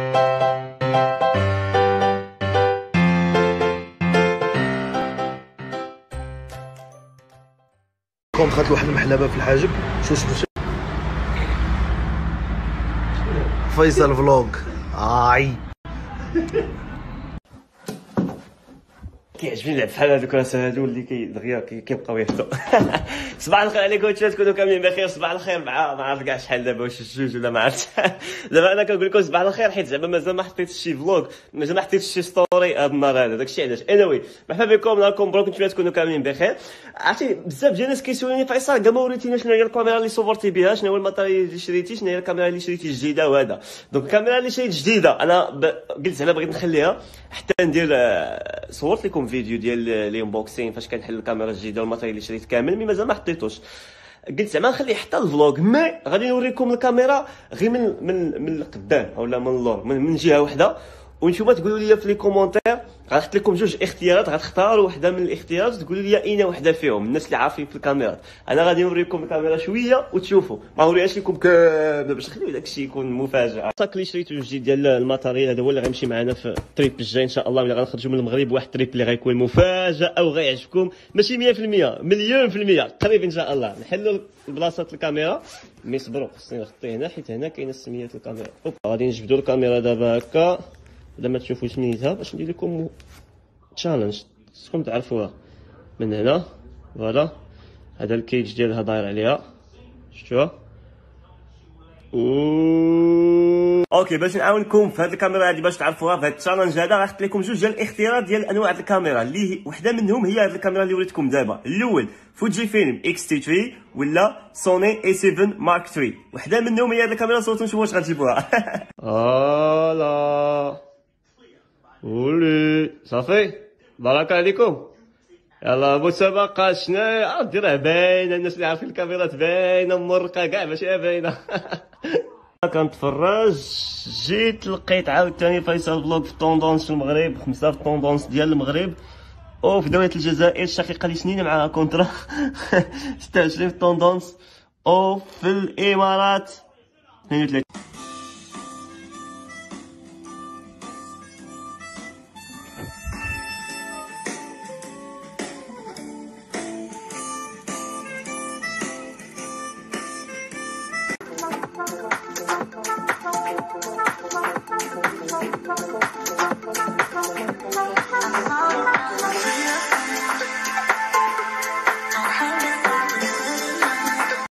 دخلت لواحد المحلبه في الحاجب. شوف فيصل فلوغ. كيعجبني نلعب بحال هادوك الناس هادو اللي دغيا كيبقاو يهدوا. صباح الخير عليكم، نتمنى تكونوا كاملين بخير. صباح الخير مع ما عرفت كاع شحال دابا، واش الجوج ولا ما عرفتش. دابا انا كنقول لكم صباح الخير حيت زعما مازال ما حطيتش شي فلوغ، مازال ما حطيتش شي ستوري هاد النهار هذا، داكشي علاش. انوي مرحبا بكم، نهاركم مبروك، نتمنى تكونوا كاملين بخير. عرفتي بزاف ديال الناس كيسولوني فيصل كاع ما وريتينا شنو هي الكاميرا اللي صورتي بها، شنو هو الماتيريال اللي شريتي، شنو هي الكاميرا اللي شريتي جديده وهذا. دونك الكاميرا اللي شريت جديده انا قلت زعما بغيت نخليها حتى ندير صورت لكم فيديو ديال لي انبوكسين فاش كنحل الكاميرا الجديده والماتيريال اللي شريت كامل، مي مازال ما حطيتوش. قلت زعما نخليه حتى الفلوغ، مي غادي نوريكم الكاميرا غير من القدام اولا من اللور، من جهه واحده. وانتوما تقولوا لي في لي كومونتير، غنحط لكم جوج اختيارات، غتختاروا وحده من الاختيارات تقولوا لي اين وحده فيهم الناس اللي عارفين في الكاميرات. انا غادي نوريكم الكاميرا شويه وتشوفوا، ما نوريهاش لكم كامله باش نخليو داكشي يكون مفاجاه. الصاك اللي شريته جديد ديال الماتيريال هذا هو اللي غيمشي معنا في التريب الجاي ان شاء الله، ملي غنخرجوا من المغرب. واحد التريب اللي غيكون مفاجاه وغيعجبكم، ماشي 100% مليون في المية قريب ان شاء الله. نحلوا بلاصه الكاميرا، مي صبروا خصني نغطي هنا حيت هنا كاينه سميات الكاميرا. غادي نجبدوا الكاميرا دابا هكا بلا ما تشوفوا سميتها، باش ندير لكم تشالنج خصكم تعرفوها. من هنا فوالا، هذا الكيج ديالها داير عليها، شفتوها. اوكي، باش نعاونكم في هذه الكاميرا هذه باش تعرفوها في هذا التشالنج هذا، غنحط لكم جوج ديال الاختيارات ديال انواع الكاميرا، اللي وحده منهم هي هذه الكاميرا اللي وريتكم دابا. الاول فوجي فيلم اكس تي 3 ولا سوني اي 7 مارك 3. وحده منهم هي هذه الكاميرا، صوتوا نشوفوا واش غتجيبوها. فوالا ولي صافي، بارك عليكم. يلا مسابقة شناهي ديرها باينة، الناس اللي عارفين الكاميرات باينة مرقة كاع ماشي باينة. كنتفرج جيت لقيت عاوتاني فيصل فلوغ في طوندونس المغرب، 5 في طوندونس ديال المغرب، وفي دولة الجزائر الشقيقة اللي سنين معها كونترا 26 في طوندونس، وفي الامارات 32. I'm